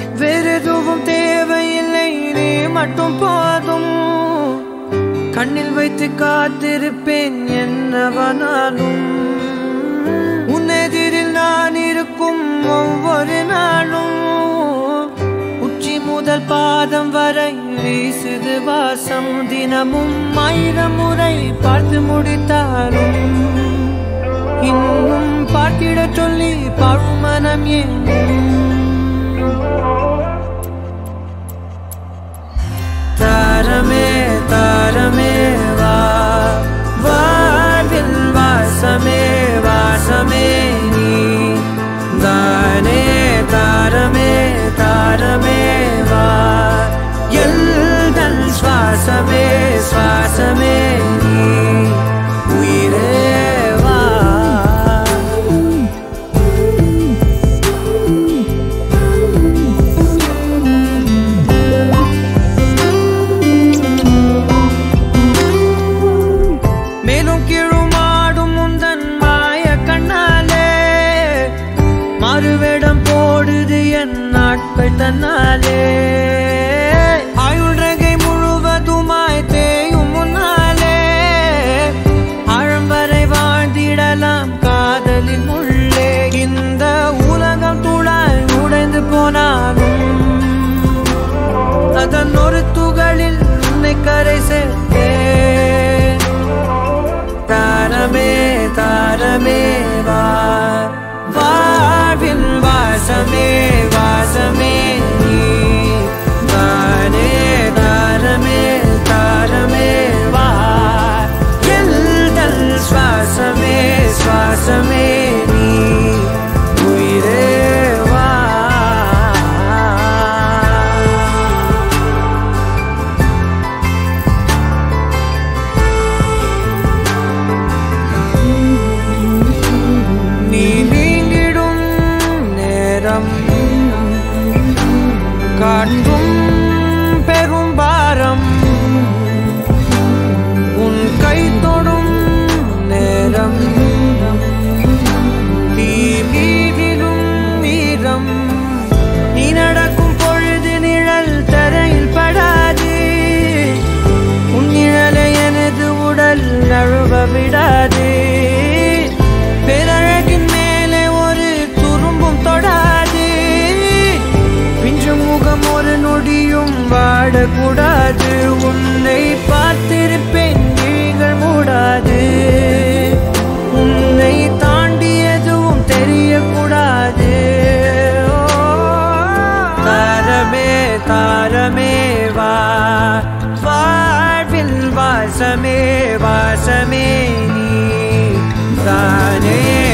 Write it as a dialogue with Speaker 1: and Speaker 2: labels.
Speaker 1: வேறெதுவும் தேவையில்லை, நீ மட்டும் போதும். கண்ணில் வைத்து காத்திருப்பேன் என்னவனாலும். உன்னெதிரில் நான் இருக்கும் ஒவ்வொரு நாளும். உச்சி முதல் பாதம் வரை வீசுது வாசம். தினமும் 1000 முறை பார்த்து முடித்தாலும் இன்னும் பார்த்திட சொல்லி பழுமனம் ஏன்? தாரமே தாரமே வா, வாழ்வில் வாசமே வாசமே நீ தானே. தாரமே தாரமே வா, எல்தல் சுவாசமே சுவாசமே நீ உயிரே வா. மேலும் கீழுமாடும் முந்தன் மாய கண்ணாலே மறுவேடம் போடுது என் நாட்கள் தன்னாலே. ஆயுள் ரகை முழுவதுமாய் தேயும் முன்னாலே ஆழம் வரை வாழ்ந்திடலாம் காதலின் உள்ளே. இந்த உலகம் துளாய் உடைந்து போனாலும் அதன் ஒரு துகளில் உன்னை கரை சேர்த்தேன். தாரமே தாரமே வா, வாழ்வின் வாசமே வாசமே நீ தானே. தாரமே தாரமே வா, எல்தல் சுவாசமே சுவாசமே நீ உயிரே வா. நீ நீங்கிடும் நேரம் காட்டும் பெரும் பாரம். உன் கை தொடும் நேரம் நீ மீதிடும் வீரம். நீ நடக்கும் பொழுது நிழல் தரையில் படாது. உன் நிழலை எனது உடல் நழுவ விடாது. பேரழகின் மேலே ஒரு துரும்பும் தொடாது. பிஞ்சு முகம் ஒரு நொடியும் வாடக்கூடாது. உன்னை பார்த்திருப்பேன் விழிகள் மூடாது. உன்னை தாண்டி எதுவும் தெரியக்கூடாது. தாரமே தாரமே வா, வாழ்வில் வாசமே வாசமே நீ தானே.